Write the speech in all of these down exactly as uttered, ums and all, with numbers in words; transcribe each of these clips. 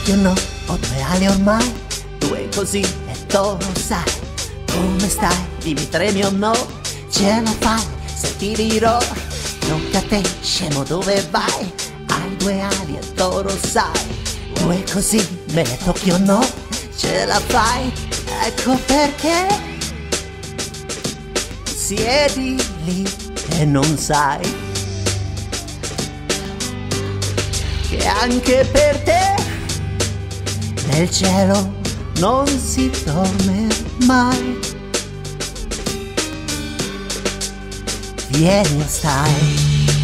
Tokyo no, ho due ali ormai, due così e tu lo sai. Come stai? Dimmi tremi o no, ce la fai se ti dirò. Tocca a te, scemo, dove vai? Hai due ali e tu lo sai. Due così, me ne tocchi o no, ce la fai, ecco perché siedi lì e non sai che anche per te nel cielo non si dorme mai. Vieni o stai,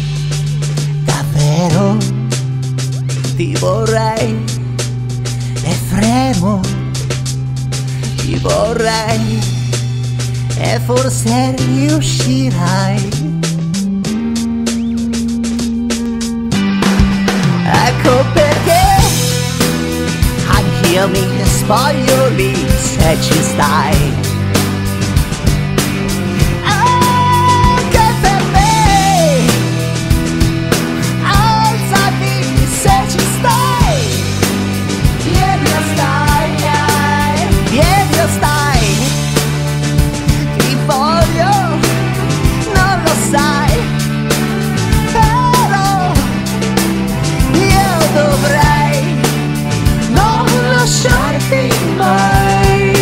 davvero ti vorrei e fremo, ti vorrei e forse riuscirai. Ecco perché anch'io mi spoglio lì se ci stai. Anche per me, alzati se ci stai. Vieni o stai, vieni o stai. Ti voglio, non lo sai. Dovrei non lasciarti mai.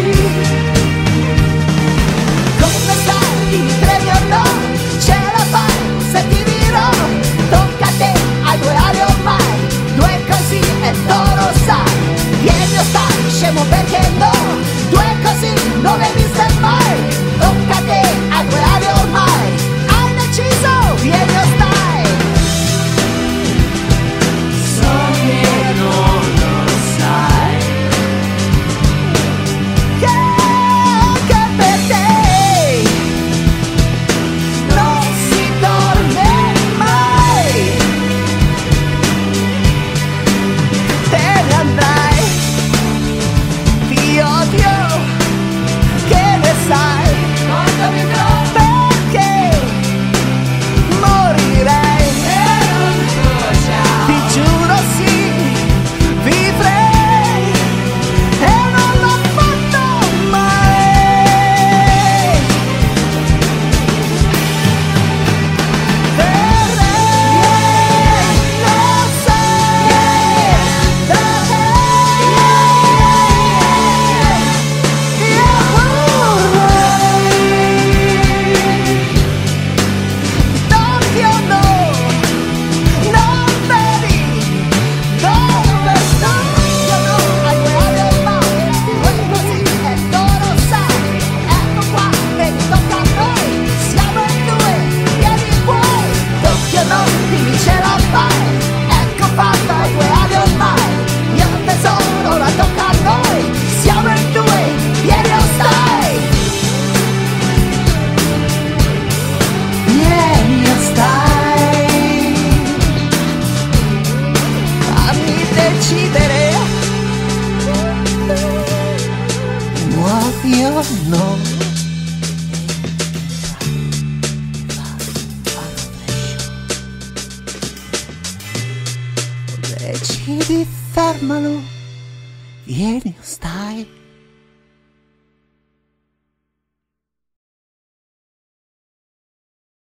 Come stai? Ti tremi o no? Ce la fai se ti dirò. Tocca a te, hai due ali ormai, due così e tu lo sai. Vieni o stai, scemo, perché no? Due così non le viste mai. Tocca a te, hai due ali ormai, hai deciso, vieni o stai. Decidere, muovi o no.